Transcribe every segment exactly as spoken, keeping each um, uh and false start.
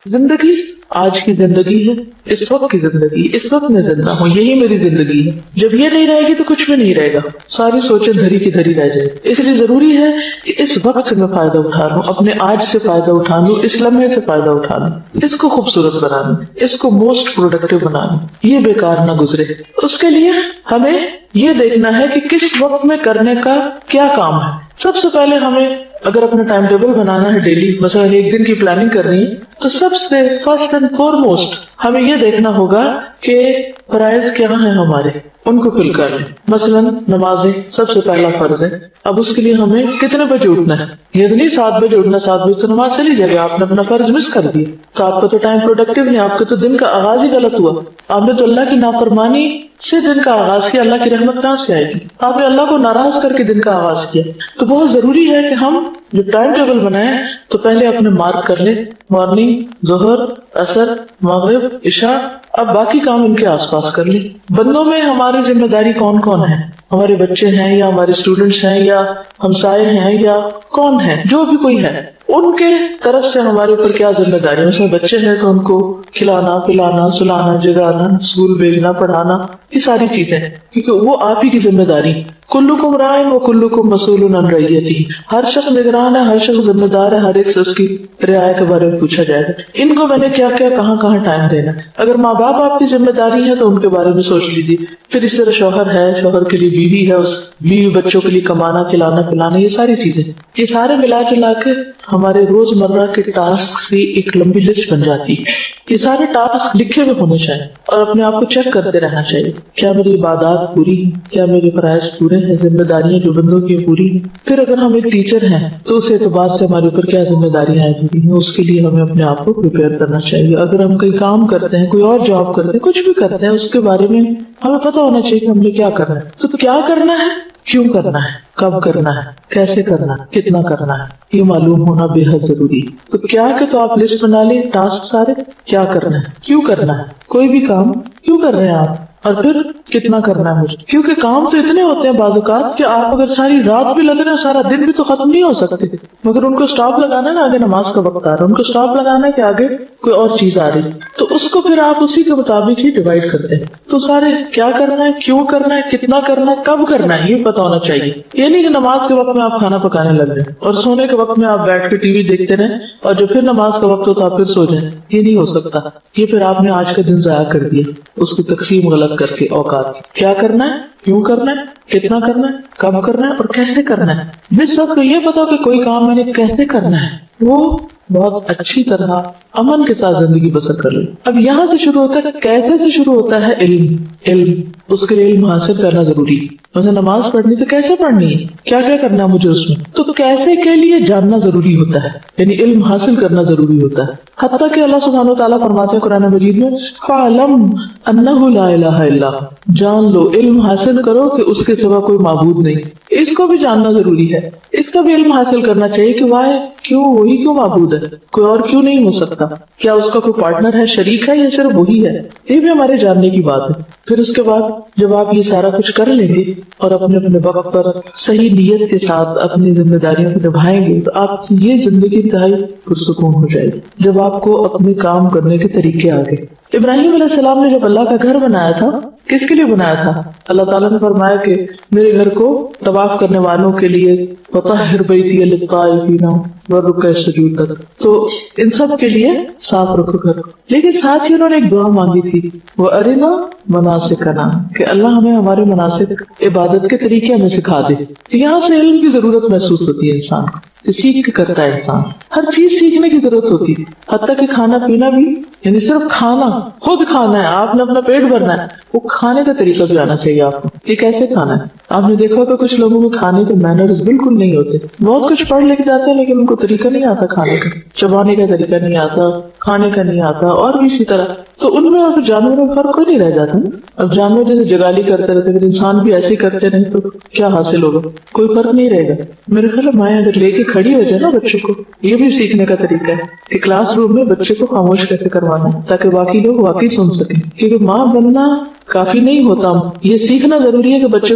زندگی آج کی زندگی ہے، اس وقت کی زندگی، اس وقت میں زندہ ہوں، یہی میری زندگی ہے. جب یہ نہیں رہے گی تو کچھ بھی نہیں رہے گا، ساری سوچیں دھری کی دھری رہ جائے. اس لیے ضروری ہے کہ اس وقت سے میں فائدہ اٹھا لوں، اپنے آج سے فائدہ اٹھا لوں، اس لمحے سے فائدہ اٹھا لوں، اس کو خوبصورت بنا لوں، اس کو موسٹ پروڈکٹیو بنا لوں، یہ بیکار نہ گزرے. اس کے لیے ہمیں یہ دیکھنا ہے کہ کس وقت میں کرنے کا کیا کام ہے. سب سے پہلے ہمیں اگر اپنا ٹائم ٹیبل بنانا ہے ڈیلی، مثلا ایک دن کی پلاننگ کرنی ہے، تو سب سے فرسٹ اینڈ فور موسٹ ہمیں یہ دیکھنا ہوگا کہ فرائض کیا ہیں ہمارے، ان کو فل کر لیں. مثلا نمازیں سب سے پہلا فرض ہے. اب اس کے لیے ہمیں کتنے بجے اٹھنا ہے؟ یہ تو نہیں سات بجے اٹھنا، سات بجے تو نماز چلی جائے گی، آپ نے اپنا فرض مس کر دیا تو آپ کا تو ٹائم پروڈکٹیو نہیں، آپ کا تو دن کا آغاز ہی غلط ہوا. آپ نے تو اللہ کی نافرمانی سے دن کا آغاز کیا، اللہ کی رحمت کہاں سے آئے گی؟ آپ نے اللہ کو ناراض کر کے دن کا آغاز کیا. تو بہت ضروری ہے کہ ہم جب ٹائم ٹیبل بنائیں تو پہلے اپنے مارک کر لیں، مارننگ، ظہر، عصر، مغرب، عشاء. اب باقی کام ان کے آس پاس کر لیں. بندوں میں ہماری ذمہ داری کون کون ہے؟ ہمارے بچے ہیں یا ہمارے اسٹوڈنٹس ہیں یا ہمسائے ہیں یا کون ہے، جو بھی کوئی ہے، ان کے طرف سے ہمارے اوپر کیا ذمہ داری ہے. اس میں بچے ہیں تو ان کو کھلانا، پلانا، سلانا، جگانا، اسکول بھیجنا، پڑھانا، یہ ساری چیزیں ہیں کیونکہ وہ آپ ہی کی ذمہ داری. کلکم راع و کلکم مسئول عن رعیتہ، ہر شخص نگران ہے، ہر شخص ذمہ دار ہے، ہر ایک سے اس کی رعایا کے بارے میں پوچھا جائے گا. ان کو میں نے کیا کیا کہاں کہاں ٹائم دینا. اگر ماں باپ آپ کی ذمہ داری ہے تو ان کے بارے میں سوچ لیجیے. پھر اس طرح شوہر ہے، شوہر کے لیے بیوی ہے، اس بیوی بچوں کے لیے کمانا، کھلانا، پلانا، یہ ساری چیزیں، یہ سارے ملا جلا کے ہمارے روز مرہ کے ٹاسک کی ایک لمبی لسٹ بن جاتی ہے. یہ سارے ٹاسک لکھے ہوئے ہونے چاہیے اور اپنے آپ کو چیک کرتے رہنا چاہیے. کیا میری عبادات پوری ہیں؟ کیا میرے فرائض پورے ہیں؟ ذمہ داریاں جو بندوں کی پوری ہیں؟ پھر اگر ہم ایک ٹیچر ہیں تو اس اعتبار سے ہمارے اوپر کیا ذمہ داریاں پوری ہیں، اس کے لیے ہمیں اپنے آپ کو پریپیئر کرنا چاہیے. اگر ہم کوئی کام کرتے ہیں، کوئی اور جاب کرتے ہیں، کچھ بھی کرتے ہیں، اس کے بارے میں ہمیں پتہ ہونا چاہیے کہ ہم نے کیا کرنا ہے. تو کیا کرنا ہے، کیوں کرنا ہے، کب کرنا ہے، کیسے کرنا ہے، کتنا کرنا ہے، یہ معلوم ہونا بے حد ضروری ہے. تو کیا کہ تو آپ لسٹ بنا لیں ٹاسک سارے، کیا کرنا ہے، کیوں کرنا ہے، کوئی بھی کام کیوں کر رہے ہیں آپ، اور پھر کتنا کرنا ہے مجھے. کیونکہ کام تو اتنے ہوتے ہیں بعض اوقات کہ آپ اگر ساری رات بھی لگ رہے ہیں، سارا دن بھی تو ختم نہیں ہو سکتے، مگر ان کو سٹاپ لگانا ہے نا، آگے نماز کا وقت آ رہا ہے، ان کو سٹاپ لگانا ہے کہ آگے کوئی اور چیز آ رہی، تو اس کو پھر آپ اسی کے مطابق ہی ڈیوائڈ کرتے ہیں. تو سارے کیا کرنا ہے، کیوں کرنا ہے، کتنا کرنا ہے، کب کرنا ہے، یہ پتہ ہونا چاہیے. یہ نہیں کہ نماز کے وقت میں آپ کھانا پکانے لگ رہے ہیں اور سونے کے وقت میں آپ بیٹھ کے ٹی وی دیکھتے رہیں اور جو پھر نماز کا وقت ہوتا آپ پھر سو جائیں. یہ نہیں ہو سکتا. یہ پھر آپ نے آج کا دن ضائع کر دیا اس کی تقسیم غلط کر کے. اوقات کیا کرنا ہے، کیوں کرنا ہے، کتنا کرنا ہے، کب کرنا ہے اور کیسے کرنا ہے. جس وقت کو یہ پتا کہ کوئی کام میں نے کیسے کرنا ہے، وہ بہت اچھی طرح امن کے ساتھ زندگی بسر کر لیں. اب یہاں سے شروع ہوتا ہے، کیسے سے شروع ہوتا ہے؟ علم. علم اس کے لیے علم حاصل کرنا ضروری ہے. مجھے نماز پڑھنی تو کیسے پڑھنی ہے، کیا کیا کرنا مجھے اس میں، تو کیسے کے لیے جاننا ضروری ہوتا ہے، یعنی علم حاصل کرنا ضروری ہوتا ہے. حتیٰ کہ اللہ سبحانہ وتعالیٰ فرماتے ہیں قرآن مجید میں فَعْلَمْ أَنَّهُ لَا إِلَهَ إِلَّا، جان لو، علم حاصل کرو کہ اس کے سوا کوئی معبود نہیں. اس کو بھی جاننا ضروری ہے، اس کا بھی علم حاصل کرنا چاہیے کہ واہ کیوں، وہی کیوں معبود ہے، کوئی اور کیوں نہیں ہو سکتا، کیا اس کا کوئی پارٹنر ہے، شریک ہے، یا صرف وہی ہے. یہ بھی ہمارے جاننے کی بات ہے. پھر اس کے بعد جب آپ یہ سارا کچھ کر لیں گے اور اپنے اپنے وقت پر صحیح نیت کے ساتھ اپنی ذمہ داریوں کو نبھائیں گے تو آپ کی یہ زندگی انتہائی پرسکون ہو جائے گی جب آپ کو اپنے کام کرنے کے طریقے آ گئے. ابراہیم علیہ السلام نے جب اللہ کا گھر بنایا تھا، کس کے لیے بنایا تھا؟ اللہ تعالیٰ نے فرمایا کہ میرے گھر کو طواف کرنے والوں کے لیے وطہر بیتی للطائفین والرکع السجود تک، تو ان سب کے لیے صاف رکھو گھر. لیکن ساتھ ہی انہوں نے ایک دعا مانگی تھی، وہ ارنا مناسکنا، کہ اللہ ہمیں ہمارے مناسک عبادت کے طریقے ہمیں سکھا دے. یہاں سے علم کی ضرورت محسوس ہوتی ہے انسان کو، سیکھ کے کرتا ہے انسان. ہر چیز سیکھنے کی ضرورت ہوتی ہے، حتیٰ کہ کھانا پینا بھی، یعنی صرف کھانا، خود کھانا ہے، آپ نے اپنا پیٹ بھرنا ہے، وہ کھانے کا طریقہ بھی آنا چاہیے آپ کو کہ کیسے کھانا ہے. آپ نے دیکھا کہ کچھ لوگوں میں کھانے کے مینرز بالکل نہیں ہوتے، بہت کچھ پڑھ لکھ جاتے ہیں لیکن ان کو طریقہ نہیں آتا کھانے کا، چبانے کا طریقہ نہیں آتا، کھانے کا نہیں آتا، اور بھی اسی طرح. تو ان میں اور جانوروں میں فرق کوئی نہیں رہ جاتا نا. اب جانور جیسے جگالی کرتے رہتے، اگر انسان بھی ایسے کرتے رہے تو کیا حاصل ہوگا؟ کوئی فرق نہیں رہے گا. میرے خیال ہے مائیں اگر لے کے کھڑی ہو جائے نا بچوں کو، یہ بھی سیکھنے کا طریقہ ہے کہ کلاس روم میں بچے کو خاموش کیسے کروانا ہے تاکہ باقی لوگ واقعی سن سکیں. کیونکہ ماں بننا کافی نہیں ہوتا، یہ سیکھنا ضروری ہے کہ بچے کو پالنا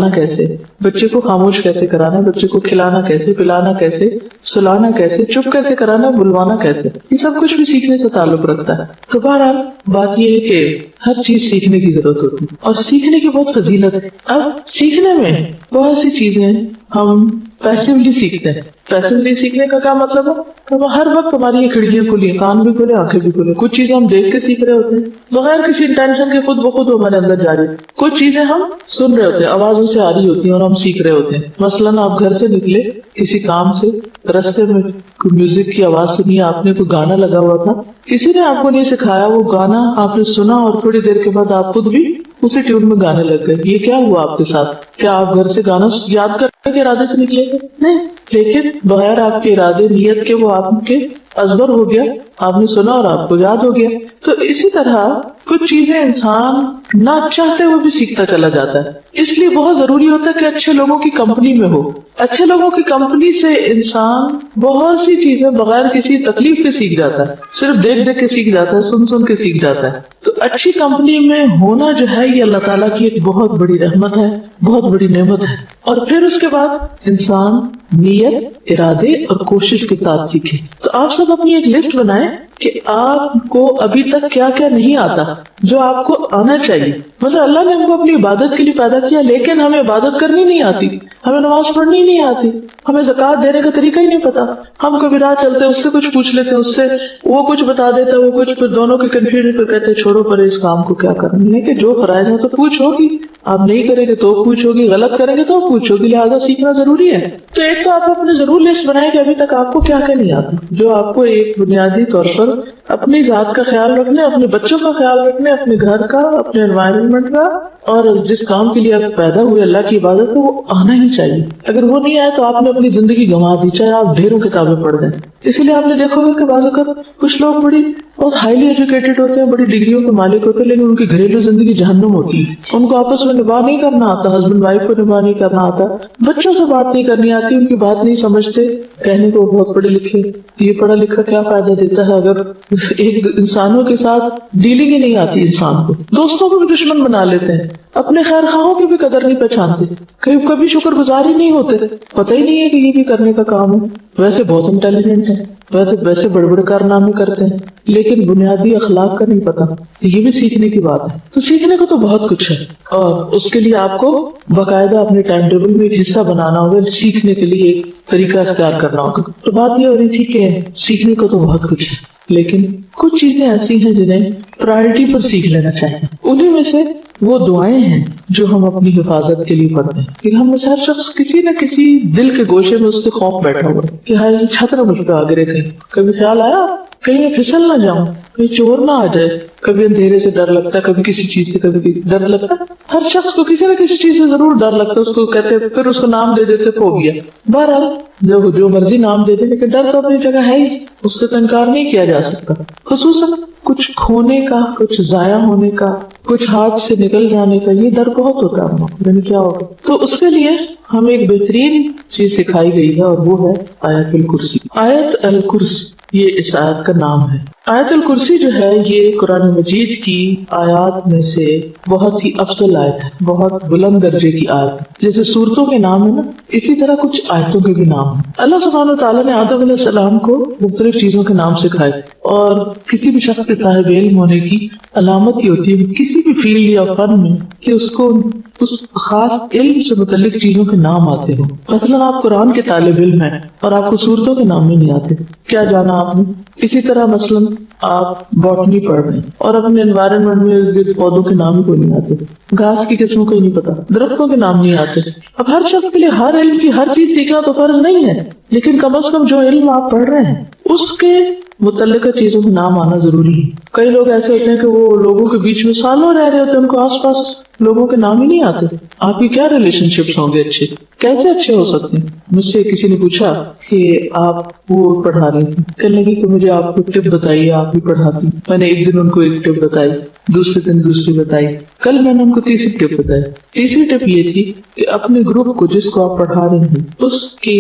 سمجھانا کیسے, بچے کو خاموش کیسے کرانا, بچے کو کھلانا کیسے, پلانا کیسے, سلانا کیسے, چپ کیسے کرانا, بلوانا کیسے, یہ سب کچھ بھی سیکھنے سے تعلق رکھتا ہے. تو بہرحال بات یہ ہے کہ ہر چیز سیکھنے کی ضرورت ہوتی ہے اور سیکھنے کی بہت فضیلت ہے. اب سیکھنے میں بہت سی چیزیں ہم پیسیولی سیکھتے ہیں. پیسیولی سیکھنے کا کیا مطلب ہے کہ ہر وقت ہماری یہ کھڑکیاں کھلی ہیں, کان بھی کھلے, آنکھیں بھی کھلے. کچھ چیزیں ہم دیکھ کے سیکھ رہے ہوتے ہیں بغیر کسی انٹینشن کے, خود بخود ہمارے اندر جاری. کچھ چیزیں ہم سن رہے ہوتے ہیں, آوازوں سے آ رہی ہوتی ہیں اور ہم سیکھ رہے ہوتے ہیں. مثلاً آپ گھر سے نکلے کسی کام سے, رستے میں کوئی میوزک کی آواز سنی, آپ نے کوئی گانا لگا ہوا تھا, کسی نے آپ کو نہیں سکھایا, وہ گانا آپ نے سنا اور تھوڑی دیر کے بعد آپ خود بھی اسی ٹیون میں گانے لگ گئے. یہ کیا ہوا آپ کے ساتھ؟ کیا آپ گھر سے گانا یاد کرنے کے ارادے سے نکلے گے؟ نہیں, لیکن بغیر آپ کے ارادے نیت کے وہ آپ کے ازبر ہو گیا, آپ نے سنا اور آپ کو یاد ہو گیا. تو اسی طرح کچھ چیزیں انسان نہ چاہتے ہوئے بھی سیکھتا چلا جاتا ہے. اس لیے بہت ضروری ہوتا ہے کہ اچھے لوگوں کی کمپنی میں ہو. اچھے لوگوں کی کمپنی سے انسان بہت سی چیزیں بغیر کسی تکلیف کے سیکھ جاتا ہے, صرف دیکھ دیکھ کے سیکھ جاتا ہے, سن سن کے سیکھ جاتا ہے. تو اچھی کمپنی میں ہونا جو ہے یہ اللہ تعالیٰ کی ایک بہت بڑی رحمت ہے, بہت بڑی نعمت ہے. اور پھر اس کے بعد انسان نیت, ارادے اور کوشش کے ساتھ سیکھے. تو آپ سب اپنی ایک لسٹ بنائیں کہ آپ کو ابھی تک کیا کیا نہیں آتا جو آپ کو آنا چاہیے. مثلا اللہ نے ہم کو اپنی عبادت کے لیے پیدا کیا, لیکن ہمیں عبادت کرنی نہیں آتی, ہمیں نماز پڑھنی نہیں آتی, ہمیں زکوٰۃ دینے کا طریقہ ہی نہیں پتا. ہم کبھی راہ چلتے اس سے کچھ پوچھ لیتے, اس سے وہ کچھ بتا دیتا, وہ کچھ, پھر دونوں کے کنفیوژن پہ کہتے چھوڑو پر اس کام کو کیا کرنا. لیکن جو فرائض ہے تو پوچھ ہوگی, آپ نہیں کریں گے تو پوچھ ہوگی, غلط کریں گے تو پوچھ ہوگی, لہٰذا سیکھنا ضروری ہے. تو ایک تو آپ اپنے ضرور لسٹ بنائیں کہ ابھی تک آپ کو کیا کیا نہیں آتا, جو آپ کو ایک بنیادی طور پر اپنی ذات کا خیال رکھنے, اپنے بچوں کا خیال رکھنے, اپنے گھر کا, اپنے انوائرمنٹ کا, اور جس کام کے لیے آپ پیدا ہوئے اللہ کی عبادت ہے, وہ آنا ہی چاہیے. اگر وہ نہیں آئے تو آپ نے اپنی زندگی گنوا دی, چاہے آپ ڈھیروں کتابیں پڑھ دیں. اسی لیے آپ نے دیکھا ہوگا کہ بعض اوقات کچھ لوگ بڑی بہت ہائیلی ایجوکیٹڈ ہوتے ہیں, بڑی ڈگریوں کے مالک ہوتے ہیں, لیکن ان کی گھریلو زندگی جہنم ہوتی ہے. ان کو آپس میں نباہ نہیں کرنا آتا, ہسبینڈ وائف کو نباہ نہیں کرنا آتا, بچوں سے بات نہیں کرنی آتی, ان کی بات نہیں سمجھتے. کہنے کو بہت پڑھے لکھے, یہ پڑھا لکھا کیا فائدہ دیتا ہے اگر ایک انسانوں کے ساتھ ڈیلنگ ہی نہیں آتی انسان کو. دوستوں کو بھی دشمن بنا لیتے ہیں, اپنے خیر خواہوں کی بھی قدر نہیں پہچانتے, کبھی کبھی شکر گزار ہی نہیں ہوتے, پتہ ہی نہیں ہے کہ یہ بھی کرنے کا کام ہے. ویسے بہت انٹیلیجنٹ ہے, ویسے ویسے بڑے بڑے کارنامے کرتے ہیں, لیکن بنیادی اخلاق کا نہیں پتا. یہ بھی سیکھنے کی بات ہے. تو سیکھنے کو تو بہت کچھ ہے, اور اس کے لیے آپ کو باقاعدہ اپنے ٹائم ٹیبل میں ایک حصہ بنانا ہوگا, سیکھنے کے لیے ایک طریقہ اختیار کرنا ہوگا. تو بات یہ ہو رہی تھی کہ سیکھنے کو تو بہت کچھ ہے, لیکن کچھ چیزیں ایسی ہیں جنہیں پرائرٹی پر سیکھ لینا چاہیے. انہیں میں سے وہ دعائیں ہیں جو ہم اپنی حفاظت کے لیے پڑھتے ہیں. کہ ہم میں سے ہر شخص کسی نہ کسی دل کے گوشے میں اس کے خوف بیٹھا ہوا ہے کہ ہاں یہ چھت نہ مجھ پہ آ گرے کہیں. کبھی خیال آیا کہیں میں پھسل نہ جاؤں, کہیں چور نہ آ جائے. کبھی اندھیرے سے ڈر لگتا ہے, کبھی کسی چیز سے کبھی ڈر لگتا ہے. ہر شخص کو کسی نہ کسی چیز سے ضرور ڈر لگتا ہے. اس کو کہتے پھر اس کو نام دے دیتے فوبیا. بہرحال جو جو مرضی نام دے دے, لیکن ڈر تو اپنی جگہ ہے ہی, اس سے تو انکار نہیں کیا جا سکتا. خصوصاً کچھ کھونے کا, کچھ ضائع ہونے کا, کچھ ہاتھ سے نکل جانے کا, یہ ڈر بہت ہوتا ہے. یعنی کیا ہوگا, تو اس کے لیے ہمیں ایک بہترین چیز سکھائی گئی ہے, اور وہ ہے آیت الکرسی. آیت الکرسی یہ اس آیت کا نام ہے. آیت الکرسی جو ہے یہ قرآن مجید کی آیات میں سے بہت ہی افضل آیت ہے, بہت بلند درجے کی آیت ہے. جیسے سورتوں کے نام ہے نا, اسی طرح کچھ آیتوں کے بھی نام ہیں. اللہ سبحانہ وتعالیٰ نے آدم علیہ السلام کو مختلف چیزوں کے نام سکھائے, اور کسی بھی شخص کے صاحب علم ہونے کی علامت ہی ہوتی ہے کسی بھی فیلڈ یا فن میں کہ اس کو اس خاص علم سے متعلق چیزوں کے نام آتے ہوں. مثلا آپ قرآن کے طالب علم ہیں اور آپ کو سورتوں کے نام نہیں آتے, کیا جانا آپ نے. اسی طرح مثلا آپ باٹنی پڑھ رہے ہیں اور اپنے انوائرمنٹ میں پودوں کے نام کو نہیں آتے, گھاس کی قسموں کو نہیں پتا, درختوں کے نام نہیں آتے. اب ہر شخص کے لیے ہر علم کی ہر چیز سیکھنا تو فرض نہیں ہے, لیکن کم از کم جو علم آپ پڑھ رہے ہیں اس کے متعلقہ چیزوں کے نام آنا ضروری ہے. کئی لوگ ایسے ہوتے ہیں کہ وہ لوگوں کے بیچ میں سالوں رہ رہے ہوتے ہیں, ان کو آس پاس لوگوں کے نام ہی نہیں آتے. آپ کی کیا ریلیشن شپس ہوں گے اچھے, کیسے اچھے ہو سکتے ہیں. مجھ سے کسی نے پوچھا کہ آپ وہ پڑھا رہے ہیں, کہنے لگی کہ مجھے آپ کو ٹپ بتائیے, آپ بھی پڑھاتی. میں نے ایک دن ان کو ایک ٹپ بتائی, دوسرے دن دوسری بتائی, کل میں نے ان کو تیسری ٹپ بتائی. تیسری ٹپ یہ تھی کہ اپنے گروپ کو جس کو آپ پڑھا رہے ہیں اس کی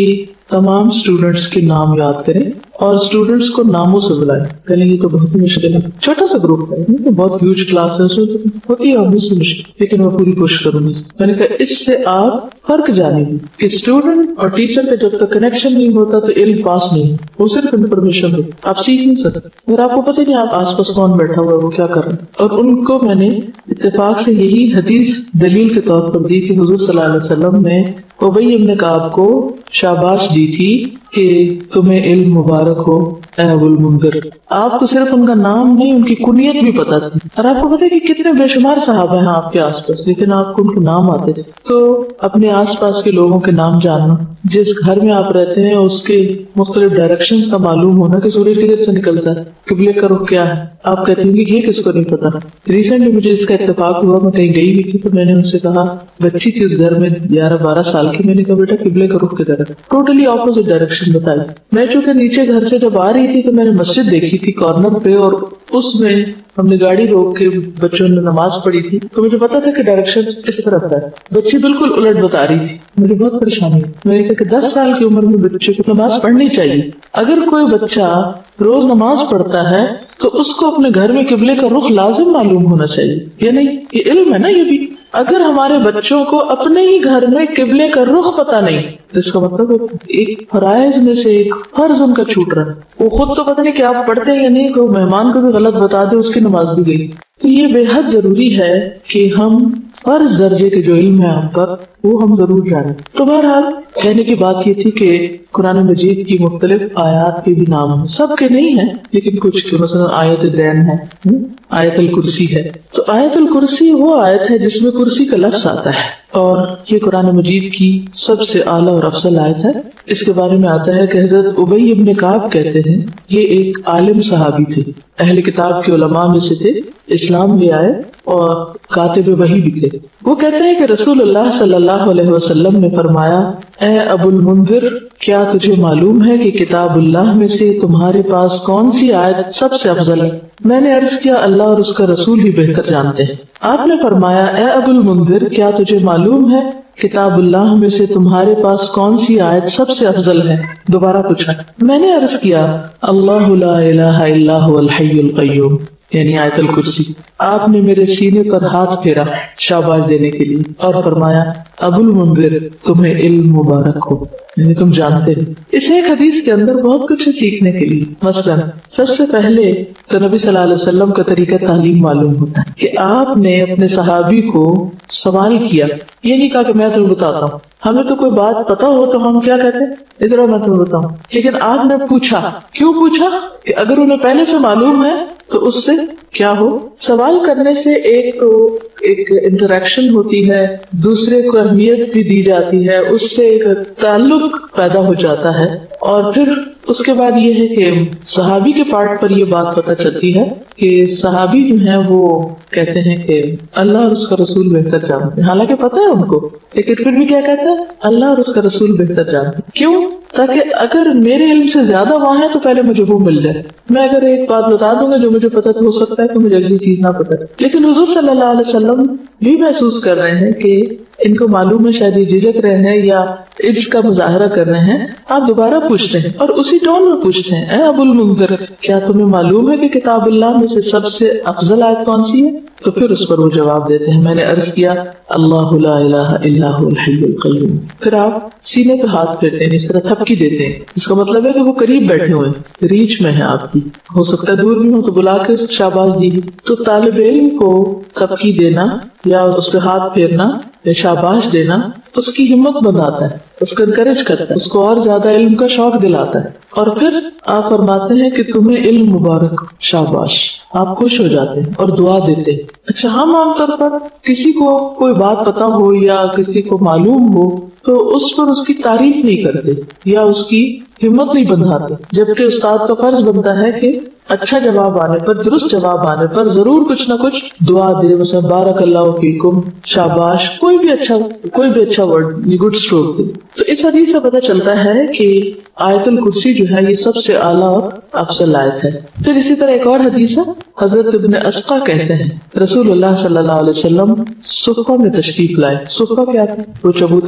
تمام اسٹوڈینٹس کے نام یاد کریں اور اسٹوڈینٹس کو ناموں سے بلائیں. کہنے یہ تو بہت ہی مشکل ہے, چھوٹا سا گروپ ہے, تو بہت ہیوج کلاس ہے, ہوتی ہے مجھ سے مشکل, لیکن میں پوری کوشش کروں گی. میں نے کہا اس سے آپ فرق جانیں گے کہ اسٹوڈینٹ اور ٹیچر کا جب تک کنیکشن نہیں ہوتا تو علم پاس نہیں, وہ صرف انفارمیشن ہو, آپ سیکھ نہیں سکتے. اگر آپ کو پتہ نہیں آپ آس پاس کون بیٹھا ہوا ہے, وہ کیا کر رہا ہے. اور ان کو میں نے اتفاق سے یہی حدیث دلیل کے طور پر دی کہ حضور صلی اللہ علیہ وسلم نے ابی ابن کعب کو شاباش دی تھی کہ تمہیں علم مبارک ہو اے ابو المنذر. آپ کو صرف ان کا نام نہیں, ان کی کنیت بھی پتا تھی. اور آپ کو پتا ہے کہ کتنے بے شمار صحابہ ہیں آپ کے آس پاس, لیکن آپ کو ان کے نام آتے تھے. تو اپنے آس پاس کے لوگوں کے نام جاننا, جس گھر میں آپ رہتے ہیں اس کے مختلف ڈائریکشن کا معلوم ہونا کہ سورج کدھر سے نکلتا ہے, قبلے کا رخ کیا ہے. آپ کہتے ہیں کہ یہ کس کو نہیں پتا. ریسنٹلی مجھے اس کا اتفاق ہوا, میں کہیں گئی ہوئی تھی تو میں نے ان سے کہا, بچی تھی اس گھر میں گیارہ بارہ سال کی, میں نے کہا بیٹا قبلے کا رخ کدھر ہے, ٹوٹلی اپوزٹ ڈائریکشن بتائی. میں چونکہ نیچے گھر سے جب آ رہی تھی تو میں نے مسجد دیکھی تھی کارنر پہ, اور اس میں ہم نے گاڑی روک کے بچوں نے نماز پڑھی تھی, تو مجھے پتا تھا کہ ڈائریکشن اس طرف ہے. بچی بالکل الٹ بتا رہی تھی, مجھے بہت پریشانی. میں نے کہا کہ دس سال کی عمر میں بچے کو نماز پڑھنی چاہیے. اگر کوئی بچہ روز نماز پڑھتا ہے تو اس کو اپنے گھر میں قبلے کا رخ لازم معلوم ہونا چاہیے, یا نہیں؟ یہ علم ہے نا یہ بھی. اگر ہمارے بچوں کو اپنے ہی گھر میں قبلے کا رخ پتا نہیں, تو اس کا مطلب ایک فرائض میں سے ایک فرض ان کا چھوٹ رہا ہے. وہ خود تو پتہ نہیں کہ آپ پڑھتے ہیں یا نہیں, کوئی مہمان کو بھی غلط بتا دے اس کی نماز بھی گئی. تو یہ بے حد ضروری ہے کہ ہم فرض درجے کے جو علم ہے ہم پر وہ ہم ضرور جانیں. تو بہرحال کہنے کی بات یہ تھی کہ قرآن مجید کی مختلف آیات کے بھی نام ہیں, سب کے نہیں ہیں لیکن کچھ کے, مثلا آیت دین ہے, آیت الکرسی ہے. تو آیت الکرسی وہ آیت ہے جس میں کرسی کا لفظ آتا ہے, اور یہ قرآن مجید کی سب سے اعلیٰ اور افضل آیت ہے. اس کے بارے میں آتا ہے کہ حضرت ابی ابن کعب کہتے ہیں, یہ ایک عالم صحابی تھے, اہل کتاب کے علماء میں سے تھے, اسلام لے آئے اور کاتب وحی بھی تھے. وہ کہتے ہیں کہ رسول اللہ صلی اللہ علیہ وسلم نے فرمایا, اے ابو المنذر, کیا تجھے معلوم ہے کہ کتاب اللہ میں سے تمہارے پاس کون سی آیت سب سے افضل ہے؟ میں نے عرض کیا, اللہ اور اس کا رسول ہی بہتر جانتے ہیں. آپ نے فرمایا, اے ابو المنذر, کیا تجھے معلوم ہے کتاب اللہ میں سے تمہارے پاس کون سی آیت سب سے افضل ہے؟ دوبارہ پوچھا. میں نے عرض کیا, اللہ لا الہ الا هو الحی القیوم, یعنی آیت الکرسی. آپ نے میرے سینے پر ہاتھ پھیرا شاباش دینے کے لیے اور فرمایا, ابو المنذر, تمہیں علم مبارک ہو, یعنی تم جانتے ہیں. اس ایک حدیث کے اندر بہت کچھ سیکھنے کے لیے. مثلا سب سے پہلے تو نبی صلی اللہ علیہ وسلم کا طریقہ تعلیم معلوم ہوتا ہے کہ آپ نے اپنے صحابی کو سوال کیا, یہ نہیں کہا کہ میں تمہیں بتاتا ہوں. ہمیں تو کوئی بات پتا ہو تو ہم کیا کہتے ہیں, ادھر میں تمہیں بتاؤں. لیکن آپ نے پوچھا. کیوں پوچھا؟ کہ اگر انہیں پہلے سے معلوم ہے تو اس سے کیا ہو, سوال کرنے سے ایک تو ایک انٹریکشن ہوتی ہے, دوسرے کو اہمیت بھی دی جاتی ہے, اس سے ایک تعلق پیدا ہو جاتا ہے. اور پھر اس کے بعد یہ ہے کہ صحابی کے پارٹ پر یہ بات پتہ چلتی ہے کہ صحابی جو ہیں وہ کہتے ہیں کہ اللہ اور اس کا رسول بہتر جانتے ہیں, حالانکہ پتہ ہے ان کو, لیکن پھر بھی کیا کہتے ہیں, اللہ اور اس کا رسول بہتر جانتے ہیں. کیوں؟ تاکہ اگر میرے علم سے زیادہ وہاں ہے تو پہلے مجھے وہ مل جائے. میں اگر ایک بات بتا دوں گا جو مجھے پتا تو ہو سکتا ہے کہ مجھے اگلی چیز نہ پتا. لیکن حضور صلی اللہ علیہ وسلم بھی محسوس کر رہے ہیں کہ ان کو معلوم ہے, شاید یہ جھجک رہے ہیں یا عجز کا مظاہرہ کر رہے ہیں. آپ دوبارہ پوچھتے ہیں اور اسی ٹون میں پوچھتے ہیں, اے ابو المنذر, کیا تمہیں معلوم ہے کہ کتاب اللہ میں سے سب سے افضل آیت کون سی ہے؟ تو پھر اس پر وہ جواب دیتے ہیں, میں نے عرض کیا, اللہ لا الہ الا هو الحی القیوم. پھر آپ سینے پہ ہاتھ پھیرتے ہیں, اس طرح تھپکی دیتے ہیں. اس کا مطلب ہے کہ وہ قریب بیٹھے ہوئے ہیں, ریچ میں ہے آپ کی, ہو سکتا ہے دور بھی ہو تو بلا کے شاباش دی. تو طالب علم کو تھپکی دینا یا اس پہ ہاتھ پھیرنا یا شاباش دینا اس کی ہمت بناتا ہے, اس کو انکریج کرتا ہے, اس کو اور زیادہ علم کا شوق دلاتا ہے. اور پھر آپ فرماتے ہیں کہ تمہیں علم مبارک, شاباش. آپ خوش ہو جاتے ہیں اور دعا دیتے ہیں. اچھا, ہم عام طور پر کسی کو کوئی بات پتا ہو یا کسی کو معلوم ہو تو اس پر اس کی تعریف نہیں کرتے یا اس کی ہمت نہیں بندھاتے, جبکہ استاد کا فرض بنتا ہے کہ اچھا جواب آنے پر, درست جواب آنے پر ضرور کچھ نہ کچھ دعا دے, مثلا بارک اللہ فیکم, شاباش, کوئی بھی اچھا کوئی بھی اچھا ورڈ, گڈ اسٹروک دے. تو اس حدیث سے پتہ چلتا ہے کہ آیت الکرسی جو ہے یہ سب سے اعلیٰ اور افضل آیت ہے. پھر اسی طرح ایک اور حدیث ہے, حضرت ابن اسقا کہتے ہیں رسول اللہ صلی اللہ علیہ وسلم صفہ میں تشریف لائے. صفہ کیا تھا؟ وہ چبوترا جس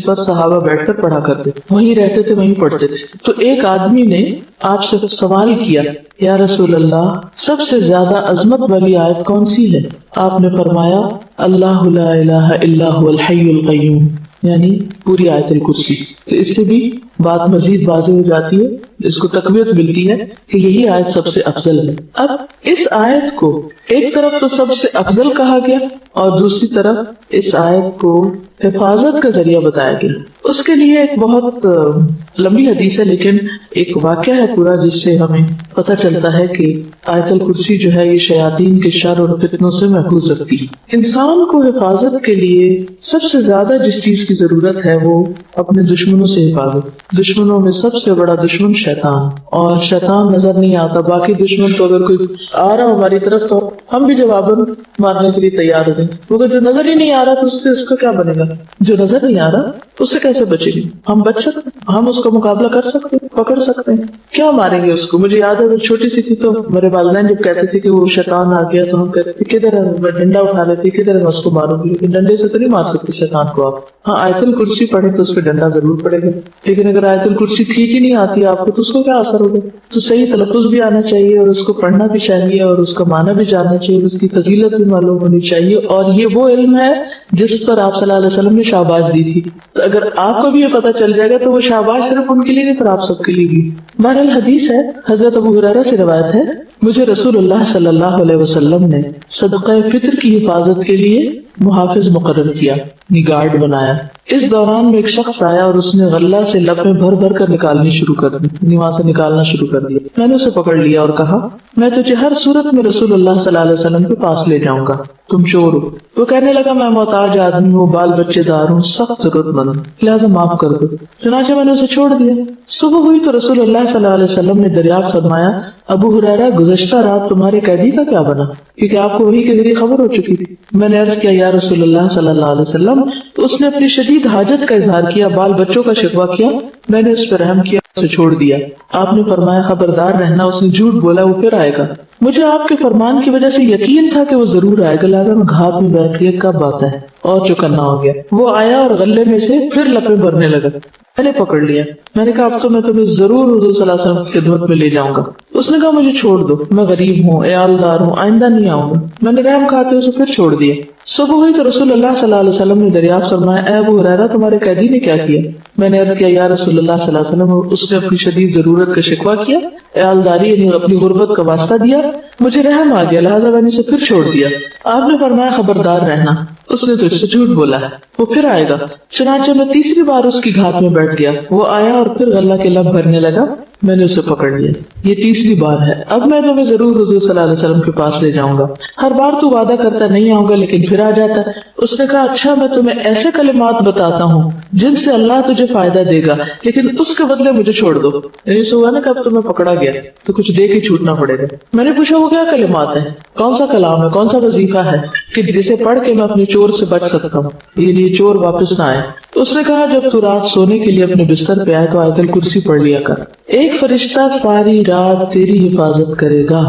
پر صحابہ بیٹھ کر پڑھا کرتے، وہیں رہتے تھے، وہیں پڑھتے تھے. تو ایک آدمی نے آپ سے سوال کیا، یا رسول اللہ سب سے زیادہ عظمت والی آیت کون سی ہے؟ آپ نے فرمایا اللہ لا الہ الا هو الحی القیوم، یعنی پوری آیت الکرسی. تو اس سے بھی بات مزید واضح ہو جاتی ہے، اس کو تقویت ملتی ہے کہ یہی آیت سب سے افضل ہے. اب اس آیت کو ایک طرف تو سب سے افضل کہا گیا اور دوسری طرف اس آیت کو حفاظت کا ذریعہ بتایا گیا. اس کے لیے ایک بہت لمبی حدیث ہے، لیکن ایک واقعہ ہے پورا جس سے ہمیں پتہ چلتا ہے کہ آیت الکرسی جو ہے یہ شیاطین کے شر اور فتنوں سے محفوظ رکھتی ہے. انسان کو حفاظت کے لیے سب سے زیادہ جس چیز کی ضرورت ہے وہ اپنے دشمنوں سے حفاظت. دشمنوں میں سب سے بڑا دشمن شیطان، اور شیطان نظر نہیں آتا. باقی دشمن تو اگر کوئی آ رہا ہماری طرف تو ہم بھی جواباً مارنے کے لیے تیار ہو گئے، مگر جو نظر ہی نہیں آ رہا تو اس سے اس کا کیا بنے گا؟ جو نظر نہیں آ رہا اس سے کیسے بچے گی؟ ہم بچ سکتے، ہم اس کا مقابلہ کر سکتے، پکڑ سکتے ہیں. کیا ماریں گے اس کو؟ مجھے یاد ہے جب چھوٹی سی تھی تو میرے والدین جب کہتے تھے کہ وہ شیطان آ گیا تو ہم کہتے تھے کدھر ہے، میں ڈنڈا اٹھا لیتی کدھر ہے، میں اس کو ماروں گی. لیکن ڈنڈے سے تو نہیں مار سکتے شیطان کو آپ. ہاں آیت الکرسی پڑھیں تو اس پہ ڈنڈا ضرور پڑے گا، لیکن اگر آیت الکرسی ٹھیک ہی نہیں آتی آپ کو تو اس کو کیا اثر ہوگا؟ تو صحیح تلفظ بھی آنا چاہیے اور اس کو پڑھنا بھی چاہیے اور اس کا معنی بھی جاننا چاہیے، اس کی فضیلت بھی معلوم ہونی چاہیے. اور یہ وہ علم ہے جس پر آپ صلی اللہ علیہ وسلم نے شاباش دی تھی. تو اگر آپ کو بھی یہ پتہ چل جائے گا تو وہ شاباش صرف ان کے لیے نہیں پر آپ سب کے لیے بھی. بہرحال حدیث ہے، حضرت ابو ہریرہ سے روایت ہے، مجھے رسول اللہ صلی اللہ علیہ وسلم نے صدقہ فطر کی حفاظت کے لیے محافظ مقرر کیا، گارڈ بنایا. اس دوران میں ایک شخص آیا اور اس نے غلہ سے لپیں بھر بھر کر نکالنی شروع کر دی، وہاں سے نکالنا شروع کر دیا. میں نے اسے پکڑ لیا اور کہا میں تجھے ہر صورت میں رسول اللہ صلی اللہ علیہ وسلم کے پاس لے جاؤں گا، تم شور ہو. وہ کہنے لگا میں محتاج آدمی ہوں، بال بچے دار ہوں، سخت ضرورت مند، لہٰذا معاف کر دو. چنانچہ میں نے اسے چھوڑ دیا. صبح ہوئی تو رسول اللہ صلی اللہ علیہ وسلم نے دریافت فرمایا ابو ہریرہ گزشتہ رات تمہارے قیدی کا کیا بنا؟ کیونکہ آپ کو وحی کے ذریعے خبر ہو چکی تھی. میں نے عرض کیا یا رسول اللہ صلی اللہ علیہ وسلم. تو اس نے اپنی شدید حاجت کا اظہار کیا، بال بچوں کا شکوہ کیا. میں نے اس پر رحم کیا، اسے چھوڑ دیا. آپ نے فرمایا خبردار رہنا، اس نے جھوٹ بولا وہ پھر آئے گا. مجھے آپ کے فرمان کی وجہ سے یقین تھا کہ وہ ضرور آئے گا، لہٰذا میں گھات میں بیٹھ گیا کب آتا ہے اور چکنا ہو گیا. وہ آیا اور غلے میں سے پھر لپیں بھرنے لگا. میں نے پکڑ لیا. میں نے کہا اب تو میں تمہیں ضرور حضور صلی اللہ علیہ وسلم کی خدمت میں لے جاؤں گا. اس نے کہا مجھے چھوڑ دو، میں غریب ہوں، عیالدار ہوں، آئندہ نہیں آؤں گا. میں نے رحم کھاتے اسے پھر چھوڑ دیا. صبح ہوئی تو رسول اللہ صلی اللہ علیہ وسلم نے دریافت فرمایا اے ابو ہریرہ تمہارے قیدی نے کیا کیا؟ میں نے عرض کیا یا رسول اللہ صلی اللہ علیہ وسلم اس نے اپنی شدید ضرورت کا شکوہ کیا، عیالداری یعنی اپنی غربت کا واسطہ دیا، مجھے رحم آ گیا لہٰذا میں نے اسے پھر چھوڑ دیا. آپ نے فرمایا خبردار رہنا، اس نے تو اس سے جھوٹ بولا ہے، وہ پھر آئے گا. چنانچہ میں تیسری بار اس کی گھات میں بیٹھ گیا. وہ آیا اور پھر غلہ کے لب بھرنے لگا. میں نے اسے پکڑ لیا. یہ تیسری بار ہے. اب میں تمہیں ضرور حضور صلی اللہ علیہ وسلم کے پاس لے جاؤں گا. ہر بار تو وعدہ کرتا نہیں آؤں گا لیکن پھر آ جاتا ہے. اس نے کہا اچھا میں تمہیں ایسے کلمات بتاتا ہوں جن سے اللہ تجھے فائدہ دے گا لیکن اس کے بدلے مجھے چھوڑ دو. یعنی سو ہوا نا کہ اب تمہیں پکڑا گیا تو کچھ دے کے چھوٹنا پڑے گا. میں نے پوچھا وہ کیا کلمات ہیں، کون سا کلام ہے، کون سا وظیفہ ہے کہ جسے پڑھ کے میں اپنے چور سے بچ سکتا ہوں، یہ چور واپس نہ آئے. تو اس نے کہا جب تو رات سونے کے لیے اپنے بستر پہ آئے تو آیت الکرسی پڑھ لیا کر. ایک فرشتہ ساری رات تیری حفاظت کرے گا،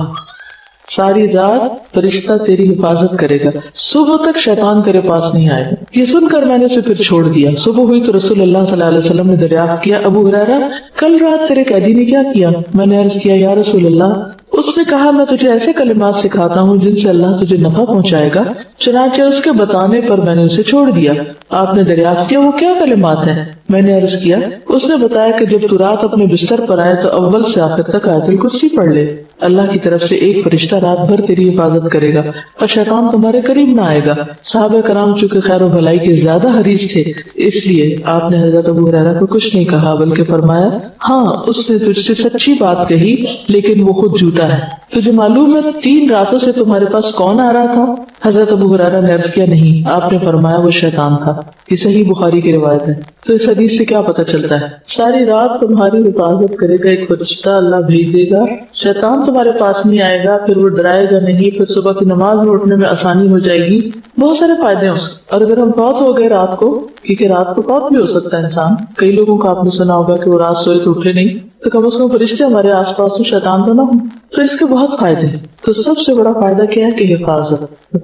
ساری رات فرشتہ تیری حفاظت کرے گا، صبح تک شیطان تیرے پاس نہیں آئے گا. یہ سن کر میں نے اسے پھر چھوڑ دیا. صبح ہوئی تو رسول اللہ صلی اللہ علیہ وسلم نے دریافت کیا ابو ہریرہ کل رات تیرے قیدی نے کیا کیا؟ میں نے عرض کیا یا رسول اللہ اس نے کہا میں تجھے ایسے کلمات سکھاتا ہوں جن سے اللہ تجھے نفع پہنچائے گا. چنانچہ اس کے بتانے پر میں نے اسے چھوڑ دیا. آپ نے دریافت کیا وہ کیا کلمات ہیں؟ میں نے عرض کیا. اس نے بتایا کہ جب تو رات اپنے بستر پر آئے تو اول سے آخر تک آیت الکرسی پڑھ لے. اللہ کی طرف سے ایک فرشتہ رات بھر تیری حفاظت کرے گا اور شیطان تمہارے قریب نہ آئے گا. صحابہ کرام چونکہ خیر و بھلائی کے زیادہ حریص تھے اس لیے آپ نے حضرت ابو ہریرہ کو کچھ نہیں کہا بلکہ فرمایا ہاں اس نے تجھ سے سچی بات کہی لیکن وہ خود جھوٹا ہے. تجھے معلوم ہے تین راتوں سے تمہارے پاس کون آ رہا تھا؟ حضرت ابو ہریرہ نے عرض کیا نہیں. آپ نے فرمایا وہ شیطان تھا. یہ صحیح بخاری کی روایت ہے. تو اس حدیث سے کیا پتہ چلتا ہے؟ ساری رات تمہاری حفاظت کرے گا ایک فرشتہ اللہ بھیج دے گا، شیطان تمہارے پاس نہیں آئے گا، پھر وہ ڈرائے گا نہیں، پھر صبح کی نماز میں اٹھنے میں آسانی ہو جائے گی. بہت سارے فائدے ہیں اس کے. اور اگر ہم فوت ہو گئے رات کو، کیونکہ رات کو فوت بھی ہو سکتا ہے انسان، کئی لوگوں کو آپ نے سنا ہوگا کہ وہ رات سوئے تو اٹھے نہیں، تو کم از کم فرشتے ہمارے آس پاس میں شیطان تو نہ ہوں. تو اس کے بہت فائدے ہیں. تو سب سے بڑا فائدہ کیا ہے کہ حفاظت.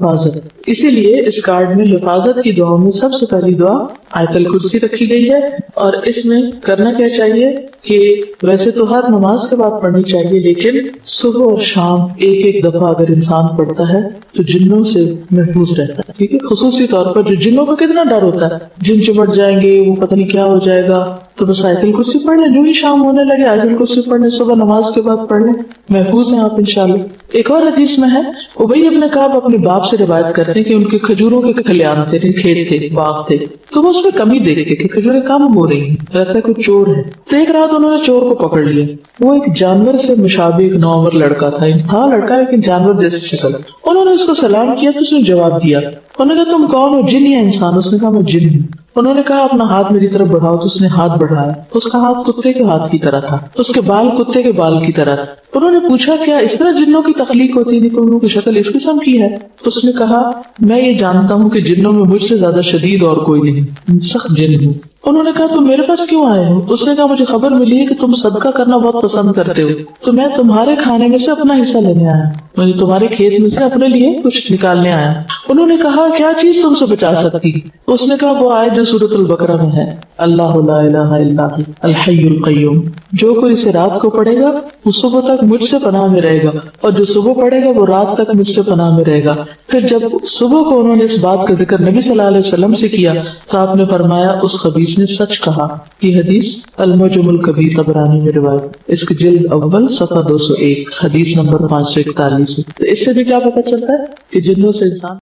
حفاظت. اسی لیے اس کارڈ میں حفاظت کی دعاؤں میں سب سے پہلی دعا آیت الکرسی رکھی گئی ہے. اور اس میں کرنا کیا چاہیے کہ ویسے تو ہر نماز کے بعد پڑھنی چاہیے، لیکن صبح اور شام ایک ایک دفعہ اگر انسان پڑھتا ہے تو جنوں سے محفوظ رہتا ہے. ٹھیک ہے، خصوصی طور پر جو جنوں کو کتنا ڈر ہوتا ہے، جن چمٹ جائیں گے، وہ پتہ نہیں کیا ہو جائے گا، تو بس آیت الکرسی پڑھ لیں. جو ہی شام ہونے لگے آیت الکرسی پڑھ لیں، صبح نماز کے بعد پڑھ لیں، محفوظ ہیں آپ انشاءاللہ. ایک اور حدیث میں ہے، ابی ابن کعب اپنے باپ سے روایت کرتے ہیں کہ ان کے کھجوروں کے کھلیان تھے، کھیت تھے، باغ تھے، تو وہ اس میں کمی دیکھتے کہ کھجوریں کم ہو رہی ہیں، لگتا ہے کوئی چور ہے. تو ایک رات انہوں نے چور کو پکڑ لیا. وہ ایک جانور سے مشابہ ایک نوعمر لڑکا تھا تھا لڑکا لیکن جانور جیسی شکل. انہوں نے اس کو سلام کیا تو اس نے جواب دیا. انہوں نے کہا تم کون ہو، جن یا انسان؟ اس نے کہا میں جن ہوں. انہوں نے کہا اپنا ہاتھ میری طرف بڑھاؤ، تو اس نے ہاتھ بڑھایا. اس کا ہاتھ کتے کے ہاتھ کی طرح تھا، اس کے بال کتے کے بال کی طرح تھا. انہوں نے پوچھا کیا اس طرح جنوں کی تخلیق ہوتی ہے، جنوں کی شکل اس قسم کی ہے؟ اس نے کہا میں یہ جانتا ہوں کہ جنوں میں مجھ سے زیادہ شدید اور کوئی نہیں، سخت جن ہوں. انہوں نے کہا تم میرے پاس کیوں آئے ہو؟ اس نے کہا مجھے خبر ملی ہے کہ تم صدقہ کرنا بہت پسند کرتے ہو، تو میں تمہارے کھانے میں سے اپنا حصہ لینے آیا، مجھے تمہارے کھیت میں سے اپنے لیے کچھ نکالنے آیا. انہوں نے کہا کیا چیز تم سے بچا سکتی؟ اس نے کہا وہ آیت جو سورۃ البقرہ میں ہے، اللہ لا الہ الا ہو الحی القیوم، جو کوئی اسے رات کو پڑھے گا وہ صبح تک مجھ سے پناہ میں رہے گا، اور جو صبح پڑھے گا وہ رات تک مجھ سے پناہ میں رہے گا. پھر جب صبح کو انہوں نے اس بات کا ذکر نبی صلی اللہ علیہ وسلم سے کیا تو آپ نے فرمایا اس خبیث نے سچ کہا. یہ حدیث المعجم الکبیر طبرانی میں روایت، اس کی جلد اول صفحہ دو سو ایک، حدیث نمبر پانچ سو اکتالیس. اس سے بھی کیا پتہ چلتا ہے کہ جنوں سے انسان